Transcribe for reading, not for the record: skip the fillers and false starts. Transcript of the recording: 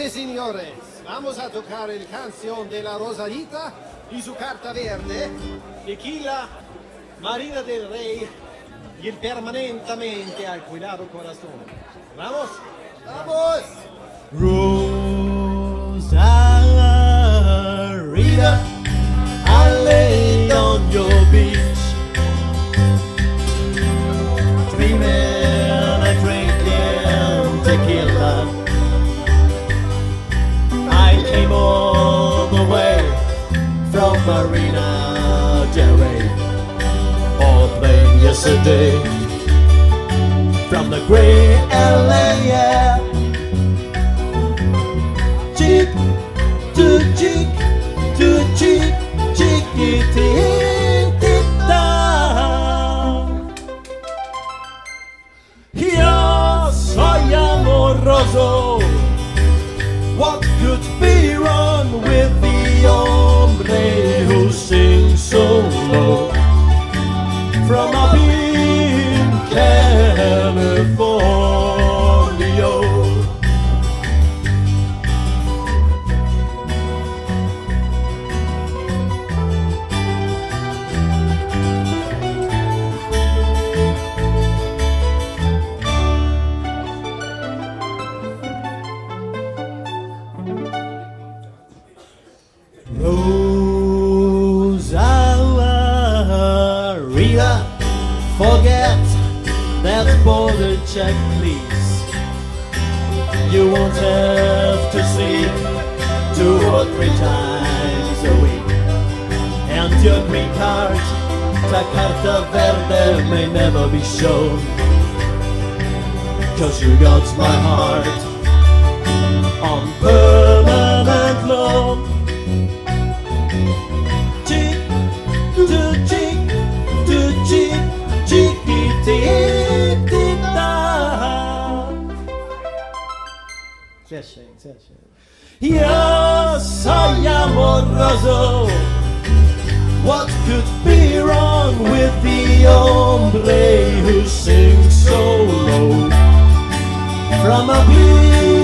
y señores, vamos a tocar el canción de la Rosalita y su carta verde, Tequila, Marina del Rey y el permanentemente al cuidado corazón. ¿Vamos? ¡Vamos! Rosalita, I lay on your beach, dreaming and drinking tequila. I came all the way from Marina del Rey, all playing yesterday from the great LA, yeah. Cheek to cheek to cheek, chiquitita. Yo soy amoroso. What could be wrong with the hombre who sings so low from up in California? Rosalita, forget that border check, please. You won't have to sleep 2 or 3 times a week. And your green card, la carta verde, may never be shown, 'cause you got my heart on permanent loan. Cheek to cheek to cheek, chiquitita. Yo soy amoroso. What could be wrong with the hombre who sings so low from a beach?